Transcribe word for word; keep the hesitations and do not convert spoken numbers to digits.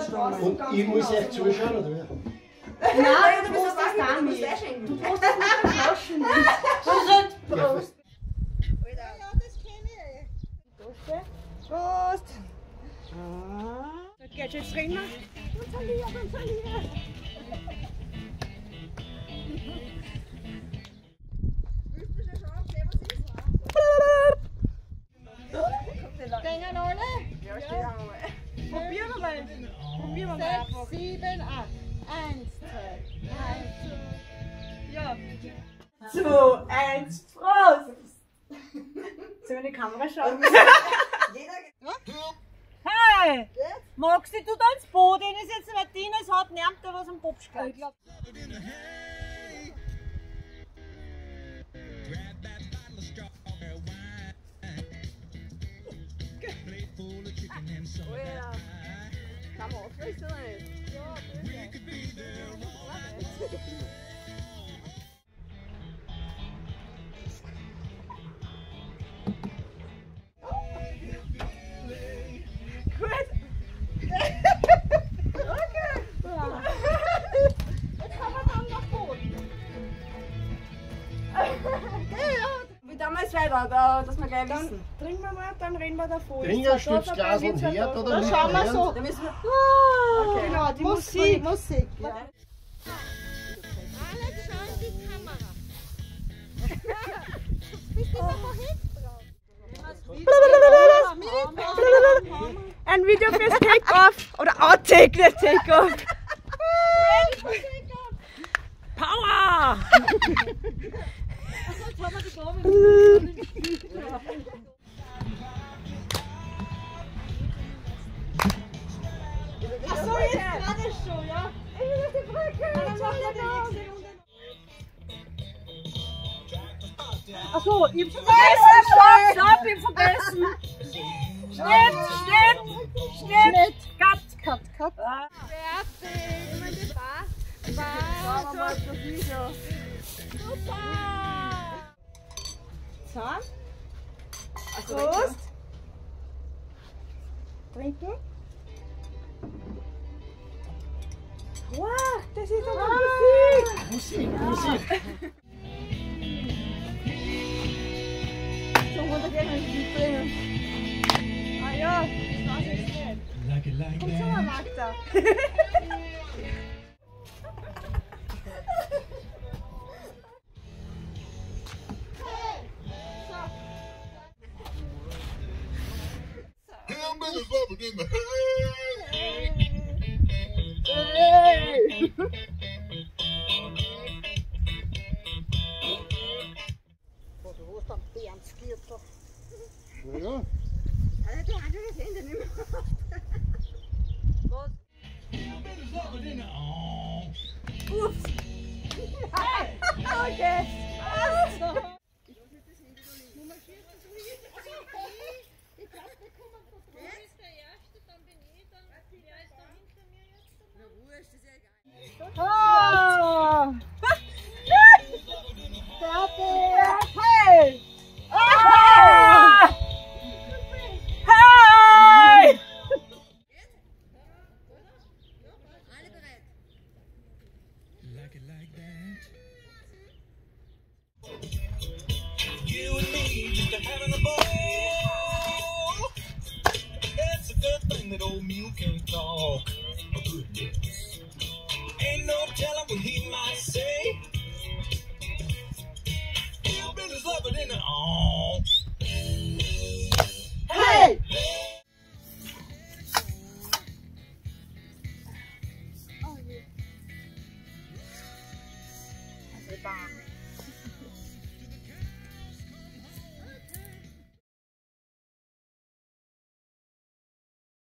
Und ich muss euch zuschauen, oder wie? Nein, du musst das dann mit. Du musst das mit den Flaschen nicht. Prost! Ja, das kenne ich. Prost! Prost! Da geht's jetzt drinnen. Und verliert, und verliert. Willst du schon schauen, was ist? Gehen alle? Ja, stehen alle. Probieren wir mal. Probieren wir mal einfach. sechs, sieben, acht. Eins, zwei, eins, zwei. Ja. zwei, eins, Prost! Sollen wir in die Kamera schauen? Hey! Magst du da ins Boot? Den ist jetzt nicht drin, es hat niemand da was am Popsch gehabt. Oh ja. Kann man aufrichten oder nicht? Ja, damals weiter, da, dass wir gleich wissen. Trinken wir mal, dann reden wir davor. Trinken ein Stück Glas und Herd oder dann nicht? schauen wir so. Da müssen wir. Ah, Okay. genau, die Musik. Musik. Ja. Alle schauen die Kamera. Bist du noch hinten drauf? Ein Video fürs Take-Off. Oder Outtake, nicht Take-Off. Power! Achso, jetzt gerade schon, ja? Ich will auf die Brücke! Dann macht er die nächste Runde. Achso, ich hab vergessen! Stopp, stopp, ich hab vergessen! Schnitt, Schnitt, Schnitt! Cut, cut, cut! Fertig! Ich meine, das war's! Wow, so das Video! Super! So. Also Prost! Trinken! Wow, das ist aber ah. Musik! Musik, Musik! So runtergehen und nicht bringen. Ah ja, das war's jetzt nicht. Like it, like Komm schon mal, Magda! Ja. Also, du hast ja das Ende nicht mehr. Was? Ups! Okay! Also. Ich glaube, wir kommen von vorne. Du bist der Erste, dann bin ich, dann wer ist da hinter mir jetzt? Na wurscht, ist ja egal. Oh! Fertig! Hey! Ah! Hey! Alle bereit? Like it like that. You and me just a having a ball. It's a good thing that old Mule can talk.